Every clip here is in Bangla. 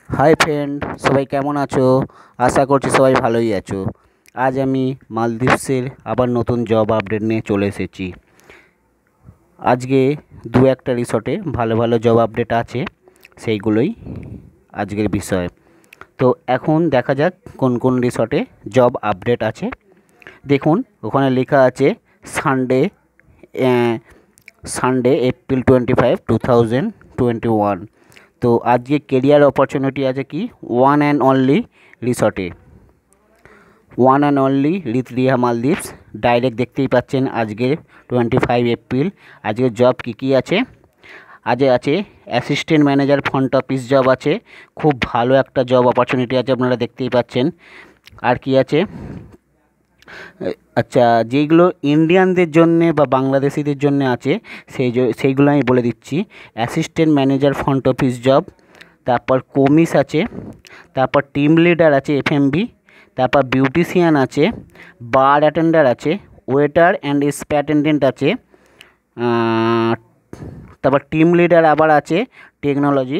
হাই ফ্রেন্ড, সবাই কেমন আছো? আশা করছি সবাই ভালোই আছো। আজ আমি মালদ্বীপসের আবার নতুন জব আপডেট নিয়ে চলে এসেছি। আজকে দু একটা রিসর্টে ভালো ভালো জব আপডেট আছে, সেইগুলোই আজকের বিষয়। তো এখন দেখা যাক কোন কোন রিসর্টে জব আপডেট আছে। দেখুন ওখানে লেখা আছে সানডে সানডে এপ্রিল 25, 2021। তো আজকে কেরিয়ার অপরচুনিটি আছে কি ওয়ান অ্যান্ড অনলি রিসর্টে, ওয়ান অ্যান্ড অনলি রিয়া মালদ্বীপস। ডাইরেক্ট দেখতেই পাচ্ছেন আজকের 25 এপ্রিল আজকের জব কী আছে। আজ আছে assistant manager front office job আছে, খুব ভালো একটা জব অপরচুনিটি আছে, আপনারা দেখতেই পাচ্ছেন। আর কি আছে, আচ্ছা যেইগুলো ইন্ডিয়ানদের জন্যে বা বাংলাদেশিদের জন্য আছে সেইগুলো আমি বলে দিচ্ছি। Assistant manager front office job, তারপর কমিস আছে, তারপর টিম লিডার আছে এফএমবি, তারপর বিউটিশিয়ান আছে, বার অ্যাটেন্ডার আছে, ওয়েটার অ্যান্ড স্পা অ্যাটেন্ডেন্ট আছে, তারপর টিম লিডার আবার আছে টেকনোলজি,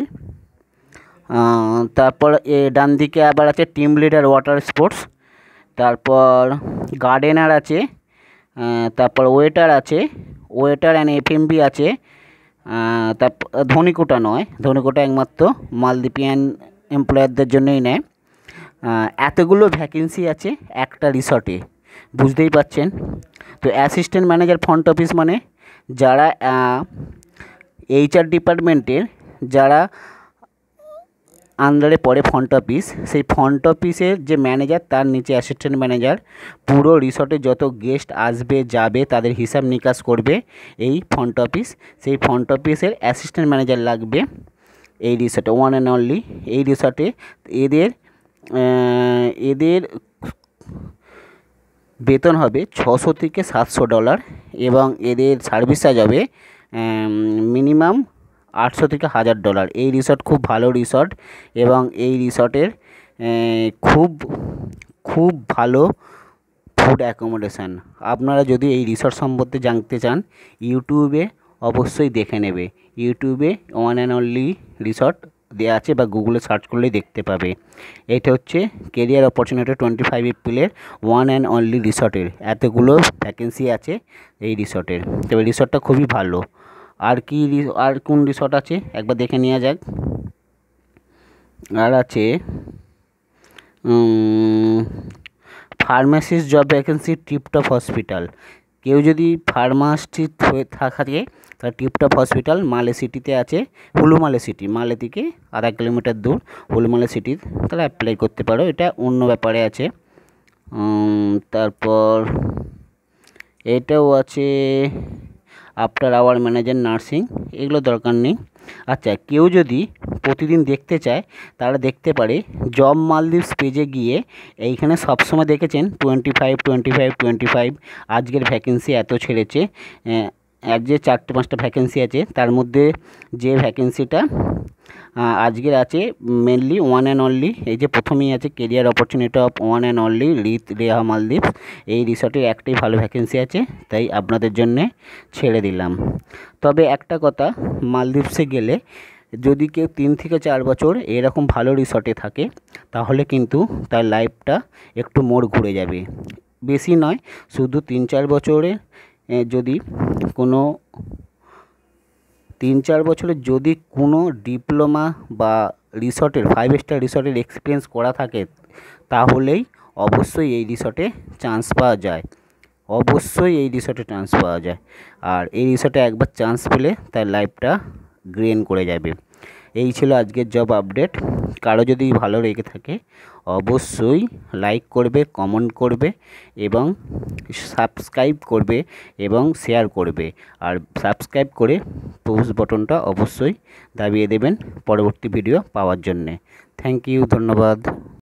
তারপর ডান দিকে আবার আছে টিম লিডার ওয়াটার স্পোর্টস, তারপর গার্ডেনার আছে, তারপর ওয়েটার আছে, ওয়েটার অ্যান্ড এফএমবি আছে, তারপর ধনিকোটা নয়, ধনিকোটা একমাত্র মালদ্বীপিয়ান এমপ্লয়ারদের জন্যই নেয়। এতগুলো ভ্যাকেন্সি আছে একটা রিসর্টে, বুঝতেই পারছেন। তো অ্যাসিস্ট্যান্ট ম্যানেজার ফ্রন্ট অফিস মানে যারা এইচআর ডিপার্টমেন্টের যারা আন্ডারে পড়ে ফ্রন্ট অফিস, সেই ফ্রন্ট অফিসের যে ম্যানেজার তার নিচে অ্যাসিস্ট্যান্ট ম্যানেজার পুরো রিসর্টে যত গেস্ট আসবে যাবে তাদের হিসাব নিকাশ করবে এই ফ্রন্ট অফিস। সেই ফ্রন্ট অফিসের অ্যাসিস্ট্যান্ট ম্যানেজার লাগবে এই রিসর্টে, ওয়ান অ্যান্ড অনলি এই রিসর্টে। এদের এদের বেতন হবে $600 থেকে $700 এবং এদের সার্ভিস চার্জ হবে মিনিমাম $800 থেকে $1000। এই রিসর্ট খুব ভালো রিসর্ট এবং এই রিসর্টের খুব খুব ভালো ফুড অ্যাকোমোডেশান। আপনারা যদি এই রিসর্ট সম্বন্ধে জানতে চান ইউটিউবে অবশ্যই দেখে নেবে, ইউটিউবে ওয়ান অ্যান্ড অনলি রিসর্ট দেওয়া আছে বা গুগলে সার্চ করলেই দেখতে পাবে। এটা হচ্ছে কেরিয়ার অপরচুনিটি 25 এপ্রিলের ওয়ান অ্যান্ড অনলি রিসর্টের, এতগুলো ভ্যাকেন্সি আছে এই রিসর্টের। তবে রিসর্টটা খুবই ভালো। আর কি আর কোন রিসর্ট আছে একবার দেখে নেওয়া যাক। আর আছে pharmacist job vacancy tiptop hospital. কেউ যদি ফার্মাসিস্ট হয়ে থাকে তাহলে টিপটপ হসপিটাল মালে সিটিতে আছে, হুলুমালে সিটি, মালে থেকে আধা কিলোমিটার দূর হুলুমালে সিটি, তাহলে অ্যাপ্লাই করতে পারো, এটা অন্য ব্যাপারে আছে। তারপর এটাও আছে আফটার আওয়ার ম্যানেজার নার্সিং, এগুলো দরকার নেই। আচ্ছা কেউ যদি প্রতিদিন দেখতে চায় তারা দেখতে পারে জব মালদ্বীপস পেজে গিয়ে, এইখানে সবসময় দেখেছেন 25 25 25 আজকের ভ্যাকেন্সি এত ছেড়েছে। আর যে 4-5টা ভ্যাকেন্সি আছে তার মধ্যে যে ভ্যাকেন্সিটা আজকের আছে মেনলি ওয়ান অ্যান্ড অনলি, এই যে প্রথমেই আছে career opportunity of one and only রেহা মালদ্বীপস, এই রিসর্টের একটাই ভালো ভ্যাকেন্সি আছে তাই আপনাদের জন্যে ছেড়ে দিলাম। তবে একটা কথা, মালদ্বীপসে গেলে যদি কেউ 3 থেকে 4 বছর এরকম ভালো রিসর্টে থাকে তাহলে কিন্তু তার লাইফটা একটু মোড় ঘুরে যাবে। বেশি নয়, শুধু 3-4 বছরে যদি কোনো 3-4 বছরের যদি কোনো ডিপ্লোমা বা রিসর্টের 5 স্টার রিসর্টের এক্সপিরিয়েন্স করা থাকে তাহলেই অবশ্যই এই রিসর্টে চান্স পাওয়া যায়, অবশ্যই এই রিসর্টে চান্স পাওয়া যায়। আর এই রিসর্টে একবার চান্স পেলে তার লাইফটা গ্রেন করে যাবে। এই ছিল আজকের জব আপডেট। কারো যদি ভালো লেগে থাকে অবশ্যই লাইক করবে, কমেন্ট করবে এবং সাবস্ক্রাইব করবে এবং শেয়ার করবে। আর সাবস্ক্রাইব করে পুশ বটনটা অবশ্যই দাবিয়ে দেবেন পরবর্তী ভিডিও পাওয়ার জন্যে। থ্যাংক ইউ, ধন্যবাদ।